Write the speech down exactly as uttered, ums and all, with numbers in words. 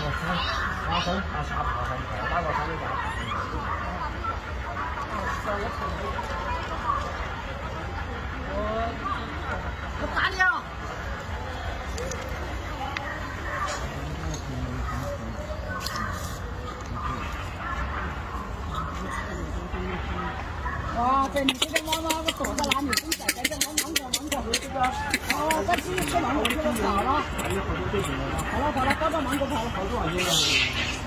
花生，啊，下爬山，打个山的架。我我打你啊！哦，对，你这个妈妈我躲在哪里？你在在这忙忙着忙着，这个哦，这吃吃芒果就跑了。好了好了，刚把芒果跑了好多好多了。